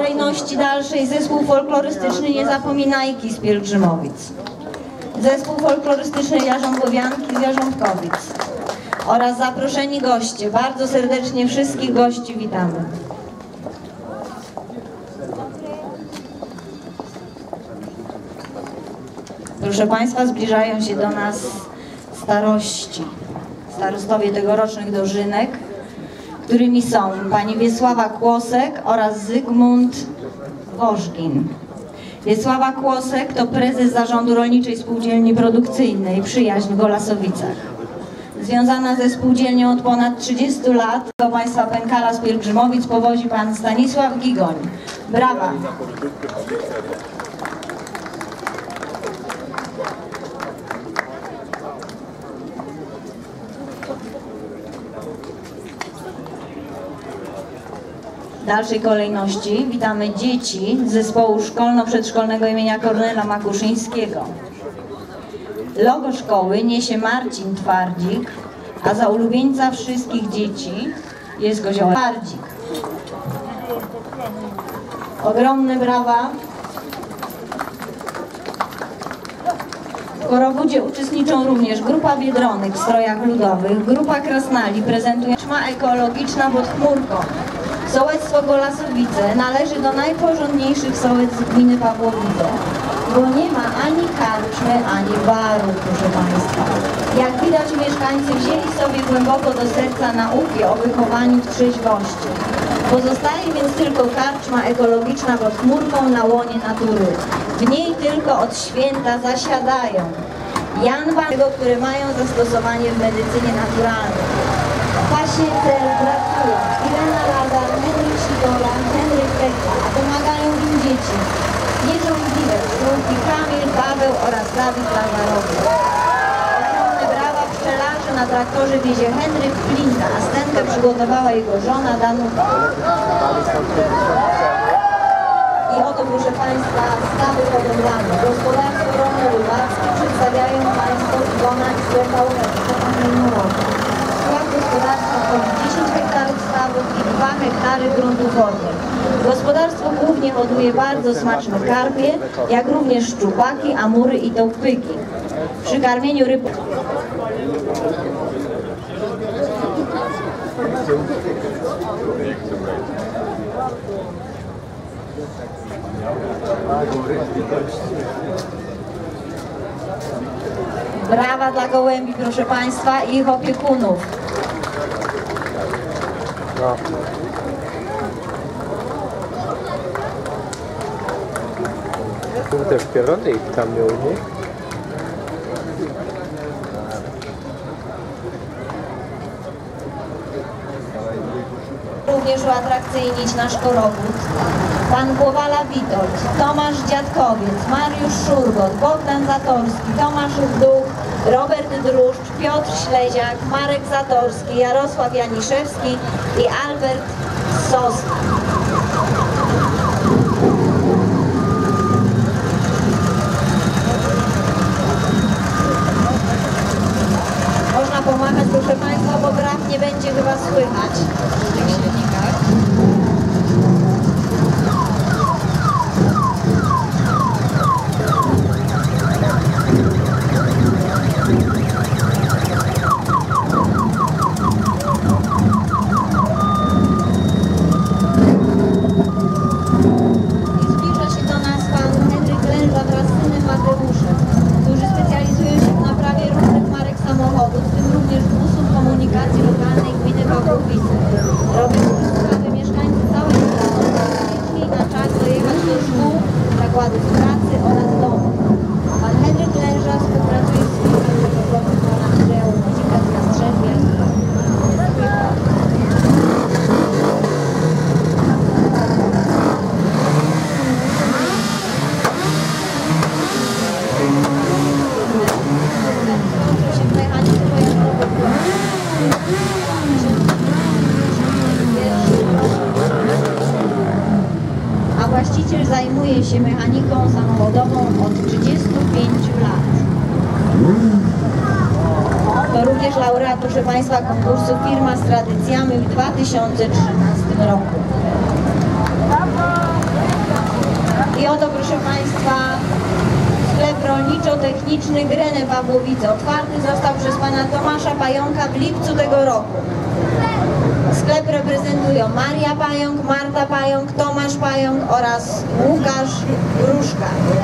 kolejności dalszej zespół folklorystyczny Niezapominajki z Pielgrzymowic, zespół folklorystyczny Jarząbowianki z Jarząbkowic oraz zaproszeni goście. Bardzo serdecznie wszystkich gości witamy. Proszę Państwa, zbliżają się do nas starostowie tegorocznych dożynek, którymi są pani Wiesława Kłosek oraz Zygmunt Wożgin. Wiesława Kłosek to prezes zarządu Rolniczej Spółdzielni Produkcyjnej Przyjaźń w Golasowicach. Związana ze spółdzielnią od ponad 30 lat, do Państwa pękala z Pielgrzymowic powozi pan Stanisław Gigoń. Brawa! W dalszej kolejności witamy dzieci z zespołu szkolno-przedszkolnego imienia Kornela Makuszyńskiego. Logo szkoły niesie Marcin Twardzik, a za ulubieńca wszystkich dzieci jest Kozioł Twardzik. Ogromne brawa. W Korobudzie uczestniczą również grupa Biedronek w strojach ludowych, grupa Krasnali prezentuje ćma ekologiczna pod chmurką. Sołectwo Golasowice należy do najporządniejszych sołectw gminy Pawłowice, bo nie ma ani karczmy, ani baru, proszę Państwa. Jak widać, mieszkańcy wzięli sobie głęboko do serca nauki o wychowaniu w trzeźwości. Pozostaje więc tylko karczma ekologiczna pod chmurką na łonie natury. W niej tylko od święta zasiadają janwary, które mają zastosowanie w medycynie naturalnej. Pasiece pracują Irena Lada, Henryk Sikora, Henryk Pekka, a pomagają im dzieci. Nierządliwe szkółki Kamil, Paweł oraz Dawid Lazarowy. Ogromne brawa pszczelarzy na traktorze wiezie Henryk Flinta, a scenkę przygotowała jego żona Danuta. I oto, proszę Państwa, stawy hodowlane. Gospodarstwo rolno-rybackie przedstawiają Państwo Iwona i Strefa gospodarstwa ponad 10 hektarów stawów i 2 hektary gruntów wodnych. Gospodarstwo głównie hoduje bardzo smaczne karpie, jak również szczupaki, amury i tołpyki. Przy karmieniu ryb... Brawa dla gołębi, proszę Państwa, i ich opiekunów. Tu też pierony i tam miał, nie? Również uatrakcyjnić nasz Korowód. Pan Głowala Witold, Tomasz Dziadkowiec, Mariusz Szurgot, Bogdan Zatorski, Tomasz Duch, Robert Druszcz, Piotr Śleziak, Marek Zatorski, Jarosław Janiszewski i Albert Sosna. Można pomachać, proszę Państwa, bo braw nie będzie chyba słychać w tych silnikach. Właściciel zajmuje się mechaniką samochodową od 35 lat. To również laureat, proszę Państwa, konkursu Firma z tradycjami w 2013 roku. techniczny Grenę Pawłowice otwarty został przez pana Tomasza Pająka w lipcu tego roku. Sklep reprezentują Maria Pająk, Marta Pająk, Tomasz Pająk oraz Łukasz Gruszka.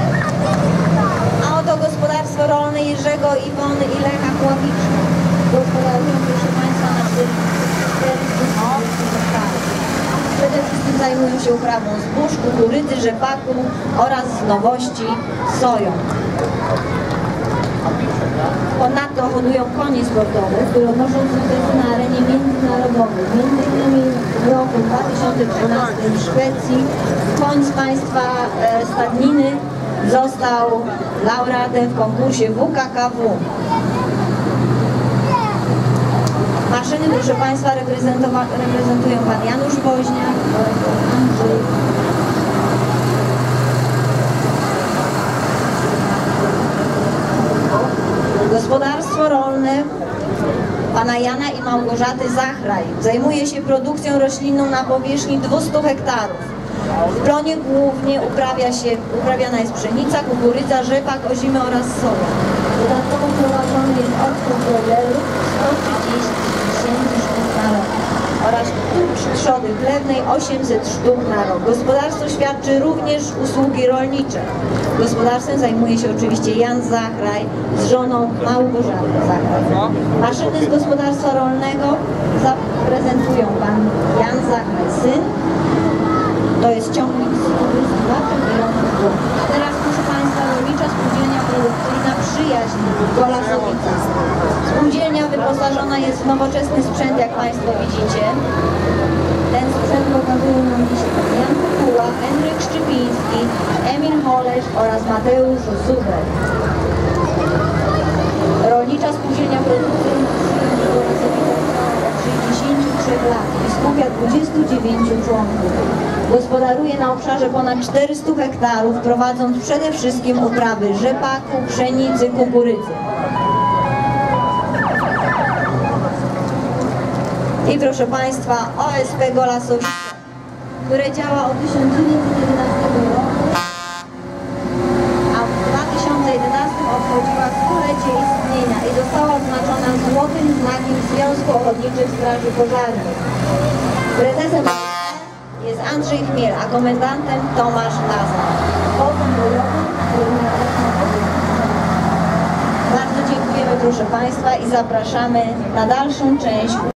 A oto gospodarstwo rolne Jerzego, Iwony i Lecha Kławiczka. Gospodarują, proszę państwa, na 400 hektarów. Przede wszystkim zajmują się uprawą zbóż, kukurydzy, rzepaku oraz z nowości soją. Ponadto hodują konie sportowe, które odnoszą sukcesy na arenie międzynarodowej. Między innymi w roku 2013 w Szwecji koń z państwa stadniny został laureatem w konkursie WKKW. Maszyny, proszę państwa, reprezentują pan Janusz Woźniak oraz pan Andrzej. Gospodarstwo rolne pana Jana i Małgorzaty Zachraj zajmuje się produkcją roślinną na powierzchni 200 hektarów. W plonie głównie uprawiana jest pszenica, kukurydza, rzepak, ozimy oraz soja. Dodatkowo prowadzony jest odchód broilerów 130 000 sztuk na rok oraz trzody chlewnej 800 sztuk na rok. Gospodarstwo świadczy również usługi rolnicze. Gospodarstwem zajmuje się oczywiście Jan Zachraj z żoną Małgorzatą Zachraj. Maszyny z gospodarstwa rolnego zaprezentują pan Jan Zachraj, syn. To jest ciągnik z opryskiwaczem i rąk. A teraz, proszę państwa, rolnicza spółdzielnia produkcyjna Przyjaźń Golasowica. Spółdzielnia wyposażona jest w nowoczesny sprzęt, jak państwo widzicie. Ten sprzęt pokazują nam dzisiaj Jan Kukuła, Henryk Szczypiński, Emil Holesz oraz Mateusz Zuber. Rolnicza spółdzielnia produkcyjna Przyjaźń Golasowica od 63 lat i skupia 29 członków. Gospodaruje na obszarze ponad 400 hektarów, prowadząc przede wszystkim uprawy rzepaku, pszenicy, kukurydzy. I proszę państwa, OSP Golasowice, które działa od 1911 roku, a w 2011 obchodziła stulecie istnienia i została odznaczona złotym znakiem Związku Ochotniczych Straży Pożarnych. Prezesem jest Andrzej Chmiel, a komendantem Tomasz Lazar. Wodzem bojowym, bardzo dziękujemy, proszę państwa, i zapraszamy na dalszą część.